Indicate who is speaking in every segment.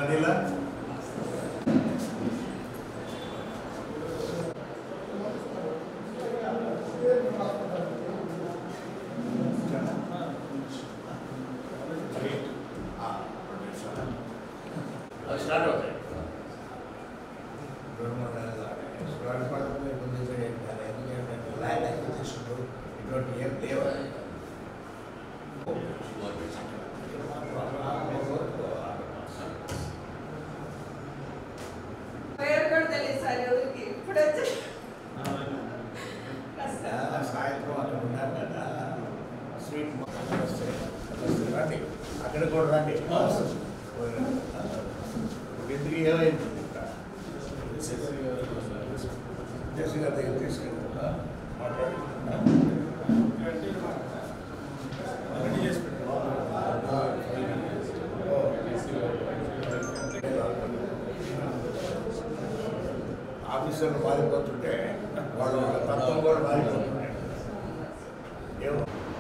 Speaker 1: అక్కడ కూడా రండి ఎందుకు ఏమైంది జస్ట్ గారి దగ్గర తీసుకెళ్ళి మాట్లాడి ఆఫీసర్లు మారిపోతుంటే వాళ్ళ తత్వం కూడా మారిపోతుంటే ఏమో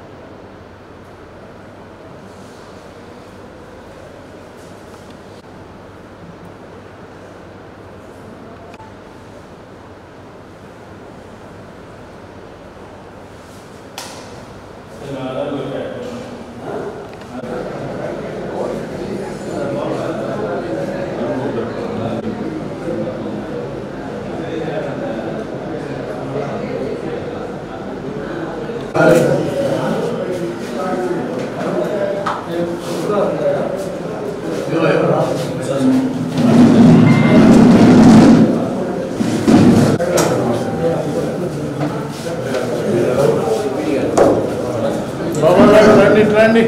Speaker 1: రండి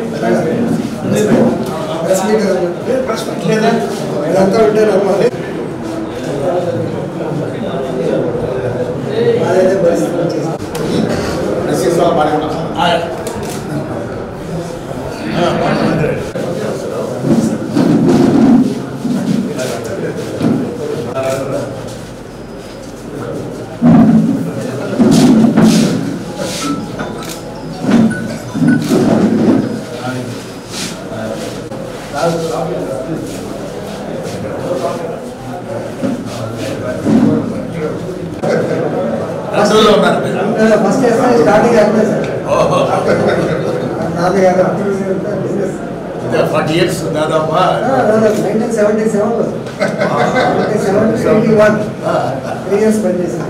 Speaker 2: ఫస్ట్ స్టార్టింగ్
Speaker 1: 40 years దాదాపు
Speaker 2: 1977లో 81 3 years పనిచేశాను.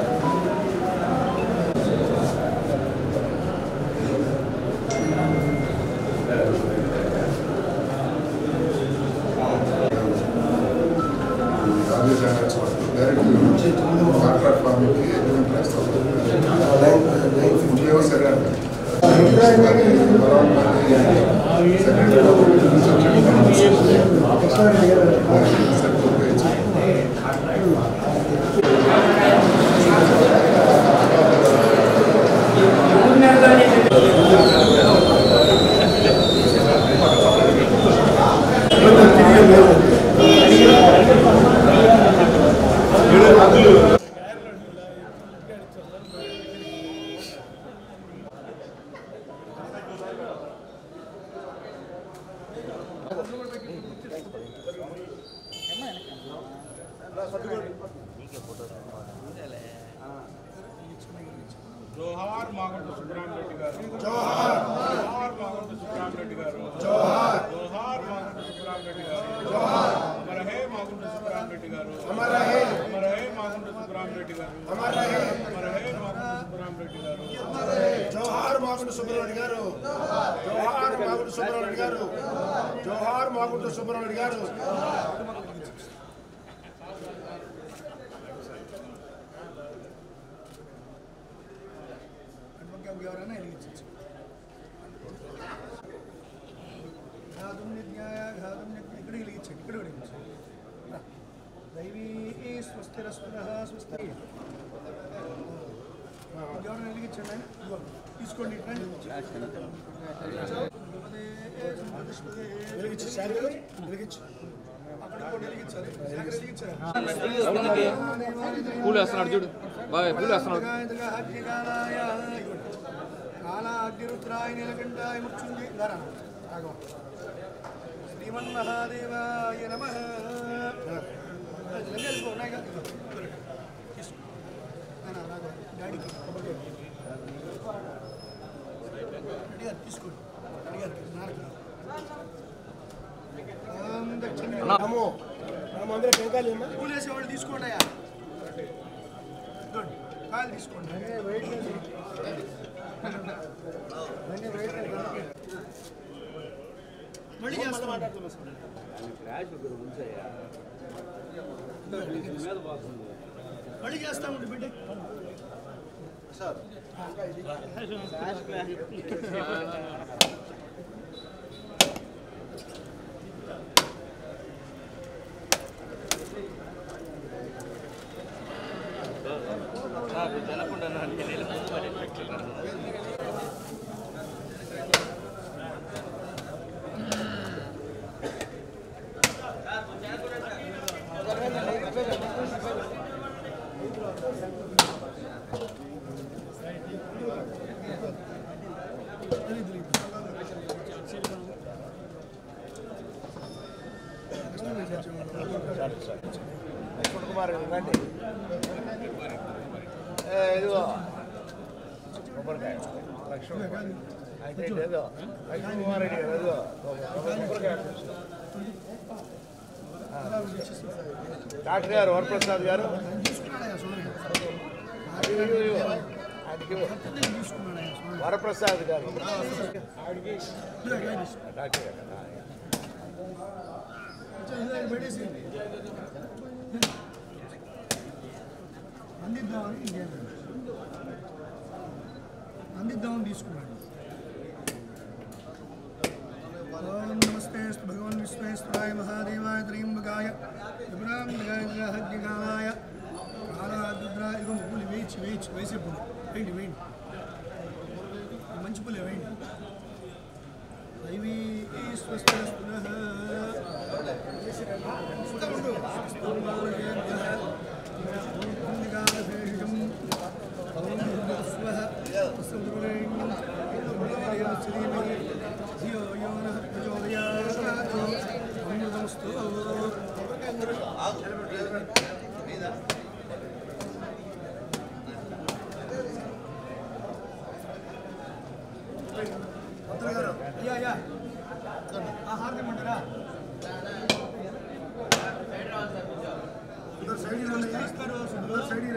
Speaker 3: जोहार मागंट सुब्रह्मण्य रेड्डी गारू जोहार जोहार मागंट सुब्रह्मण्य रेड्डी गारू जोहार जोहार मागंट सुब्रह्मण्य रेड्डी गारू जोहार अमर है मागंट सुब्रह्मण्य रेड्डी गारू अमर है मागंट सुब्रह्मण्य रेड्डी गारू अमर है मागंट सुब्रह्मण्य रेड्डी गारू अमर है जोहार मागंट सुब्रह्मण्य रेड्डी गारू जोहार मागंट सुब्रह्मण्य रेड्डी गारू जोहार मागंट सुब्रह्मण्य रेड्डी गारू ఎవరైనా వెలిగించవచ్చు. ఇక్కడ వెలిగించండి, ఇక్కడ వెలిగించండి. దైవీ స్వస్తిరస్వరః స్వస్తి. ఎవరైనా వెలిగించండి, తీసుకోండి. వెలిగించు వెలిగించు అక్కడ వెలిగించాలి.
Speaker 4: పూలు వేస్తున్నాడు చూడు బాగా పూలు వేస్తున్నాడు. కాళ అగ్నిరుద్రాయ నీలకంఠాయ ముచ్చుంది ధర
Speaker 5: శ్రీమన్మహాదేవాయ నమః. తీసుకోండి అందరూ టెంకాయలు పూలేసేవాళ్ళు తీసుకోండి అయ్యా. కాయలు తీసుకోండి. మళ్ళీ మళ్ళీ చేస్తామండి బిడ్డ సార్. కుమార్ రండి. ఇదిగో కొబ్బరికాయ లక్ష్మణ్ అయితే ఏదో లక్ష్మణ్ కుమార్ రెడ్డి గారు ఏదో కొబ్బరికాయ. డాక్టర్ గారు వరప్రసాద్ గారు వరప్రసాద్ గారు డాక్టర్ గారు అందిద్దామని తీసుకున్నాడు. ఓం నమస్తే భగవాన్ విశ్వేశ్వరాయ మహాదేవాయ త్రయంబకాయ విభ్రాంగాయ కాలాద్రుద్రాయ. ఇదిగో పూలు వేయించి వేసే పూలు వేయండి వేయండి. మంచి పూలే వేయండి. దైవీ స్వస్థ ఆహారమంటారా సైడ్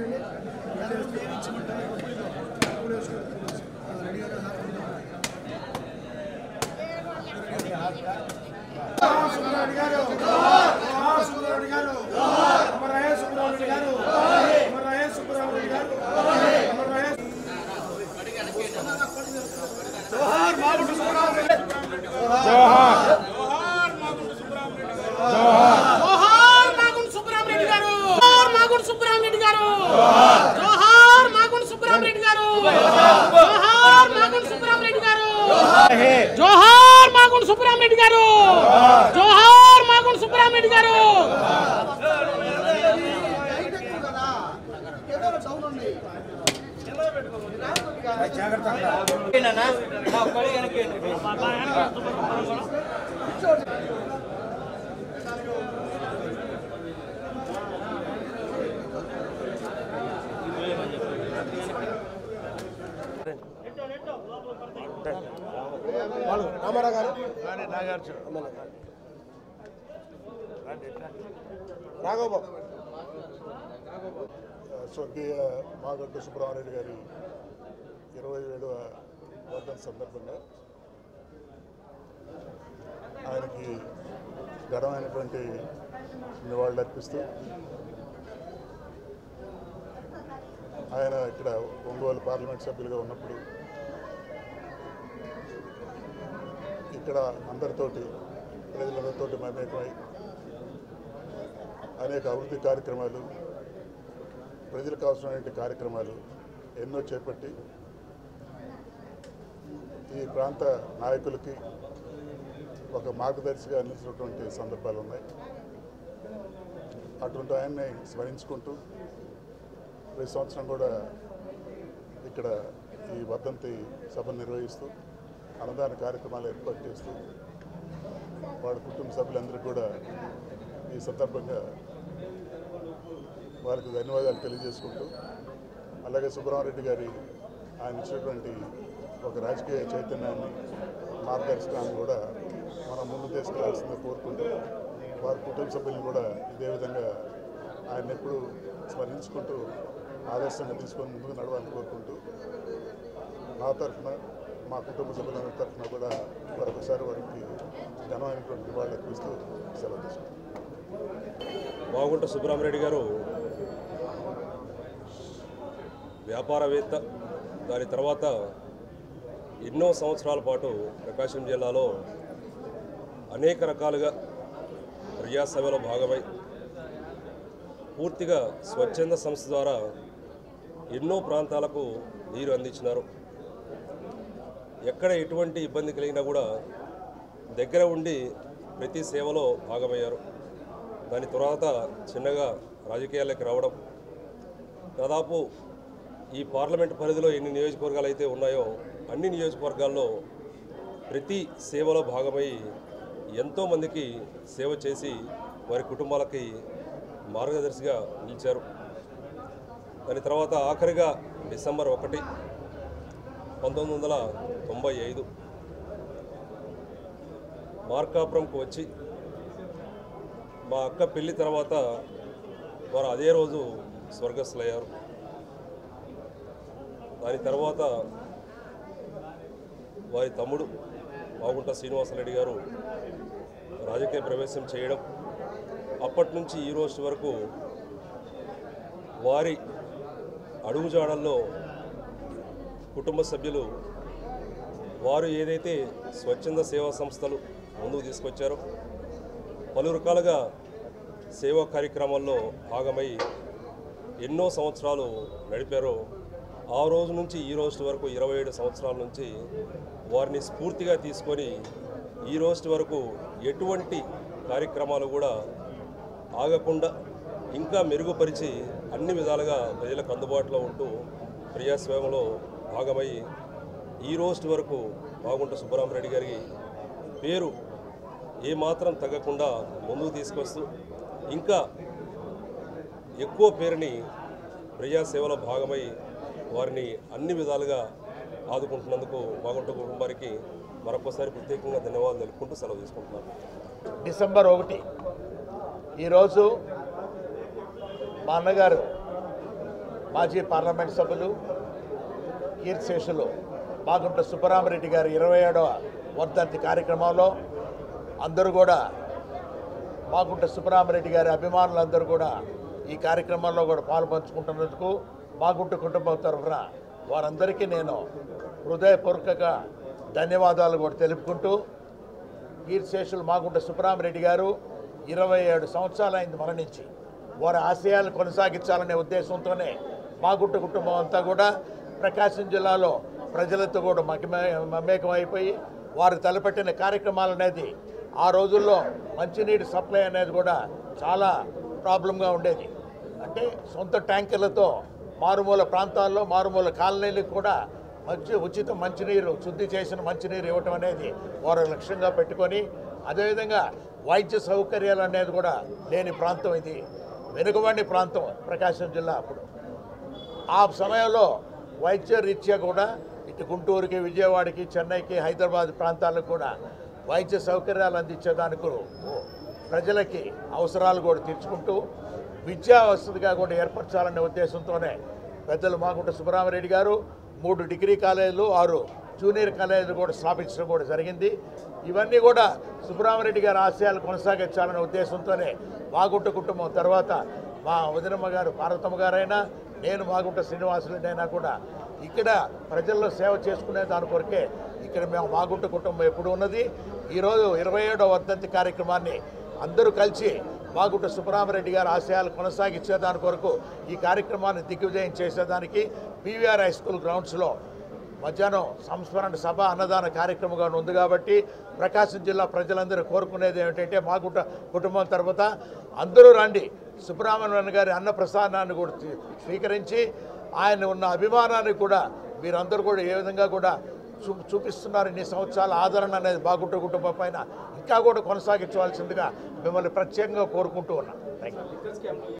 Speaker 5: సుబ్రహ్మణ్య గారు సుబ్రహ్మణ్య గారు అమరయ్య సుబ్రహ్మణ్య గారు అమరయ్య సుబ్రహ్మణ్య గారు అమరయ్య. జోహార్ మాగుంట సుబ్రహ్మణ్య గారు. జోహార్ జోహార్ మాగుంట సుబ్రహ్మణ్య గారు. జోహార్ మాగుంట సుబ్రహ్మణ్య గారు. జోహార్ మాగుంట సుబ్రహ్మణ్య గారు. జోహార్ మాగుంట సుబ్రహ్మణ్య గారు. జోహార్ మాగుంట సుబ్రహ్మణ్య గారు. జోహార్ మాగుంట సుబ్రహ్మణ్య గారు. జోహార్ మాగుంట సుబ్రహ్మణ్య గారు. రామారావు గారు నాగార్జున రాఘవబాబు
Speaker 6: స్వర్గీయ మాగంట సుబ్రహ్మణ్య గారి 27వ వర్ధంతి సందర్భంగా ఆయనకి ఘనమైనటువంటి నివాళులు అర్పిస్తూ ఆయన ఇక్కడ ఒంగోలు పార్లమెంట్ సభ్యులుగా ఉన్నప్పుడు ఇక్కడ అందరితోటి ప్రజలందరితోటి మమేకమై అనేక అభివృద్ధి కార్యక్రమాలు ప్రజలకు అవసరమైన కార్యక్రమాలు ఎన్నో చేపట్టి ఈ ప్రాంత నాయకులకి ఒక మార్గదర్శిగా నిలిచినటువంటి సందర్భాలు ఉన్నాయి. అటువంటి ఆయన్ని స్మరించుకుంటూ ప్రతి సంవత్సరం కూడా ఇక్కడ ఈ వర్ధంతి సభను నిర్వహిస్తూ అన్నదాన కార్యక్రమాలు ఏర్పాటు చేస్తూ వాడి కుటుంబ సభ్యులందరికీ కూడా ఈ సందర్భంగా వారికి ధన్యవాదాలు తెలియజేసుకుంటూ, అలాగే సుబ్రహ్మరెడ్డి గారి ఆయన ఇచ్చినటువంటి ఒక రాజకీయ చైతన్యాన్ని, మార్గదర్శకాన్ని కూడా మనం ముందు తీసుకెళ్లాల్సిందే కోరుకుంటూ, వారి కుటుంబ సభ్యులను కూడా ఇదే విధంగా ఆయన ఎప్పుడు స్మరించుకుంటూ ఆదర్శంగా తీసుకొని ముందుకు నడవాలని కోరుకుంటూ, నా తరఫున మా కుటుంబ సభ్యులందరి తరఫున కూడా మరొకసారి వారికి ఘనమైనటువంటి నివాళులు అర్పిస్తూ సెలవు తీసుకుంటాం.
Speaker 7: మాగుంట సుబ్రహ్మరెడ్డి గారు వ్యాపారవేత్త, దాని తర్వాత ఎన్నో సంవత్సరాల పాటు ప్రకాశం జిల్లాలో అనేక రకాలుగా ప్రజాసేవలో భాగమై పూర్తిగా స్వచ్ఛంద సంస్థ ద్వారా ఎన్నో ప్రాంతాలకు నీరు అందించినారు. ఎక్కడ ఎటువంటి ఇబ్బంది కలిగినా కూడా దగ్గర ఉండి ప్రతి సేవలో భాగమయ్యారు. దాని తర్వాత చిన్నగా రాజకీయాల్లోకి రావడం, దాదాపు ఈ పార్లమెంట్ పరిధిలో ఎన్ని నియోజకవర్గాలు అయితే ఉన్నాయో అన్ని నియోజకవర్గాల్లో ప్రతి సేవలో భాగమై ఎంతోమందికి సేవ చేసి వారి కుటుంబాలకి మార్గదర్శిగా నిలిచారు. దాని తర్వాత ఆఖరిగా డిసెంబర్ 1, 1995 మార్కాపురంకు వచ్చి మా అక్క పెళ్లి తర్వాత వారు అదే రోజు స్వర్గస్థులయ్యారు. దాని తర్వాత వారి తమ్ముడు మాగుంట శ్రీనివాసరెడ్డి గారు రాజకీయ ప్రవేశం చేయడం, అప్పటి నుంచి ఈ రోజు వరకు వారి అడుగుజాడల్లో కుటుంబ సభ్యులు వారు ఏదైతే స్వచ్ఛంద సేవా సంస్థలు ముందుకు తీసుకొచ్చారో పలు రకాలుగా సేవా కార్యక్రమాల్లో భాగమై ఎన్నో సంవత్సరాలు నడిపారో ఆ రోజు నుంచి ఈ రోజు వరకు 27 సంవత్సరాల నుంచి వారిని స్ఫూర్తిగా తీసుకొని ఈ రోజు వరకు ఎటువంటి కార్యక్రమాలు కూడా ఆగకుండా ఇంకా మెరుగుపరిచి అన్ని విధాలుగా ప్రజలకు అందుబాటులో ఉంటూ ప్రజాస్వామ్యంలో భాగమై ఈ రోజు వరకు మాగుంట సుబ్బరామరెడ్డి గారి పేరు ఏమాత్రం తగ్గకుండా ముందుకు తీసుకొస్తూ ఇంకా ఎక్కువ పేరుని ప్రజాసేవలో భాగమై వారిని అన్ని విధాలుగా ఆదుకుంటున్నందుకు మాగుంట కుటుంబానికి మరొకసారి ప్రత్యేకంగా ధన్యవాదాలు తెలుపుకుంటూ సెలవు తీసుకుంటున్నాను.
Speaker 1: డిసెంబర్ 1 ఈరోజు మా అన్నగారు మాజీ పార్లమెంట్ సభ్యులు కీర్తిశేషులు మాగుంట సుబ్బరామరెడ్డి గారి 27వ వర్ధంతి కార్యక్రమంలో అందరూ కూడా మాగుంట సుబ్బరామరెడ్డి గారి అభిమానులందరూ కూడా ఈ కార్యక్రమంలో కూడా పాల్పంచుకుంటున్నందుకు మాగుంట కుటుంబం తరఫున వారందరికీ నేను హృదయపూర్వక ధన్యవాదాలు కూడా తెలుపుకుంటూ, కీర్తిశేషులు మాగుంట సుబ్బరామరెడ్డి గారు 27 సంవత్సరాలైంది మరణించి, వారి ఆశయాలు కొనసాగించాలనే ఉద్దేశంతోనే మాగుంట కుటుంబం అంతా కూడా ప్రకాశం జిల్లాలో ప్రజలతో కూడా మమేకమైపోయి వారు తలపెట్టిన కార్యక్రమాలు అనేది ఆ రోజుల్లో మంచినీటి సప్లై అనేది కూడా చాలా ప్రాబ్లంగా ఉండేది. అంటే సొంత ట్యాంకర్లతో మారుమూల ప్రాంతాల్లో మారుమూల కాలనీలకు కూడా ఉచిత మంచినీరు, శుద్ధి చేసిన మంచినీరు ఇవ్వటం అనేది వారు లక్ష్యంగా పెట్టుకొని, అదేవిధంగా వైద్య సౌకర్యాలు అనేది కూడా లేని ప్రాంతం ఇది, వెనుకబడిన ప్రాంతం ప్రకాశం జిల్లా. అప్పుడు ఆ సమయంలో వైద్య రీత్యా కూడా ఇటు గుంటూరుకి, విజయవాడకి, చెన్నైకి, హైదరాబాద్ ప్రాంతాలకు కూడా వైద్య సౌకర్యాలు అందించేదానికి ప్రజలకి అవసరాలు కూడా తీర్చుకుంటూ విద్యా వసతిగా కూడా ఏర్పరచాలనే ఉద్దేశంతోనే పెద్దలు మాగుంట సుబ్బరామరెడ్డి గారు 3 డిగ్రీ కాలేజీలు, 6 జూనియర్ కాలేజీలు కూడా స్థాపించడం కూడా జరిగింది. ఇవన్నీ కూడా సుబ్బరామరెడ్డి గారి ఆశయాలు కొనసాగించాలనే ఉద్దేశంతోనే మాగుంట కుటుంబం తర్వాత మా వదినమ్మ గారు పార్వతమ్మ గారైనా, నేను మాగుంట శ్రీనివాసరెడ్డి అయినా కూడా ఇక్కడ ప్రజల్లో సేవ చేసుకునే దాని కొరకే ఇక్కడ మేము మాగుంట కుటుంబం ఎప్పుడు ఉన్నది. ఈరోజు 27వ వర్ధంతి కార్యక్రమాన్ని అందరూ కలిసి మాగుంట సుబ్బరామరెడ్డి గారి ఆశయాలు కొనసాగించేదాని కొరకు ఈ కార్యక్రమాన్ని దిగ్విజయం చేసేదానికి పీవీఆర్ హై స్కూల్ గ్రౌండ్స్లో మధ్యాహ్నం సంస్మరణ సభ, అన్నదాన కార్యక్రమంగా ఉంది. కాబట్టి ప్రకాశం జిల్లా ప్రజలందరూ కోరుకునేది ఏమిటంటే మాగుంట కుటుంబం తర్వాత అందరూ రండి, సుబ్బరామరెడ్డి గారి అన్నప్రసాదాన్ని కూడా స్వీకరించి ఆయన ఉన్న అభిమానాన్ని కూడా మీరందరూ కూడా ఏ విధంగా కూడా చూపిస్తున్నారు ఇన్ని సంవత్సరాల ఆదరణ అనేది బాగుంట కుటుంబం పైన ఇంకా కూడా కొనసాగించవలసిందిగా మిమ్మల్ని ప్రత్యేకంగా కోరుకుంటూ ఉన్నాను. Thank you.